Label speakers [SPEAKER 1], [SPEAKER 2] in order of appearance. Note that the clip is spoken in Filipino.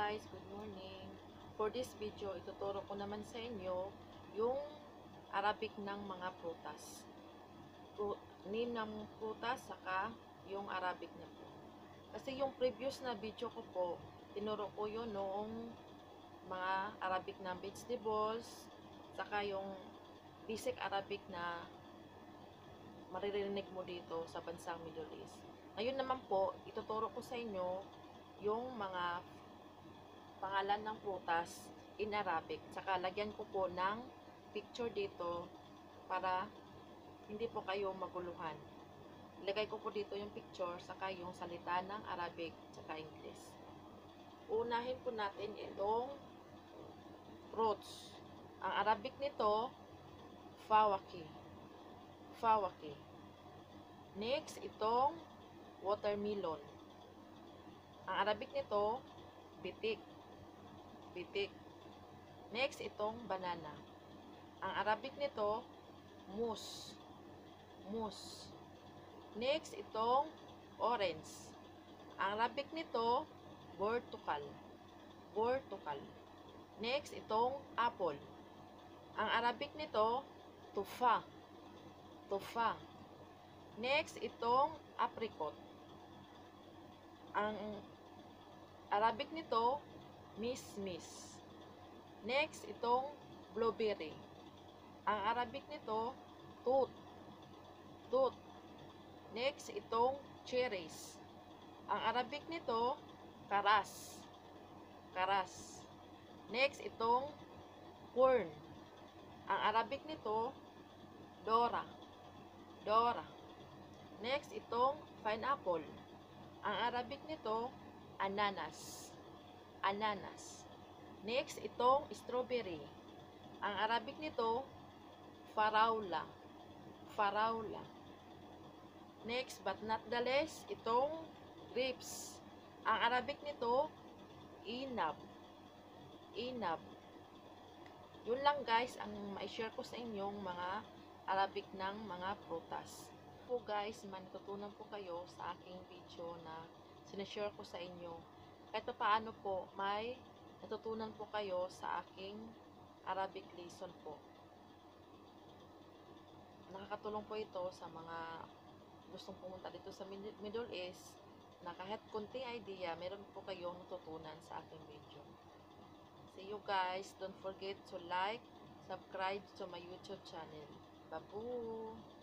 [SPEAKER 1] guys, good morning. For this video, ituturo ko naman sa inyo yung Arabic ng mga prutas. Name ng prutas, saka yung Arabic na po. Kasi yung previous na video ko po, tinuro ko yun noong mga Arabic na vegetables, saka yung basic Arabic na maririnig mo dito sa bansang Middle East. Ngayon naman po, ituturo ko sa inyo yung mga pangalan ng prutas in Arabic. Saka lagyan ko po ng picture dito para hindi po kayo maguluhan. Ilagay ko po dito yung picture saka yung salita ng Arabic saka English. Unahin po natin itong fruits. Ang Arabic nito, fawaki. Fawaki. Next, itong watermelon. Ang Arabic nito, bitik. Bitik. Next, itong banana. Ang Arabic nito, mus. Mus. Next, itong orange. Ang Arabic nito, bortukal. Bortukal. Next, itong apple. Ang Arabic nito, tufa. Tufa. Next, itong apricot. Ang Arabic nito, mismis. Next, itong blueberry. Ang Arabic nito, tut. Tut. Next, itong cherries. Ang Arabic nito, karas. Karas. Next, itong corn. Ang Arabic nito, dora. Dora. Next, itong pineapple. Ang Arabic nito, ananas. Ananas. Next, itong strawberry. Ang Arabic nito, faraula. Faraula. Next, but not the least, itong grapes. Ang Arabic nito, inab. Inab. Yun lang guys, ang ma-share ko sa inyong mga Arabic ng mga prutas. Po guys, natutunan po kayo sa aking video na sinashare ko sa inyo. Kahit paano po, may natutunan po kayo sa aking Arabic lesson po. Nakakatulong po ito sa mga gustong pumunta dito sa Middle East na kahit konting idea, meron po kayong natutunan sa aking video. See you guys. Don't forget to like, subscribe to my YouTube channel. Babu!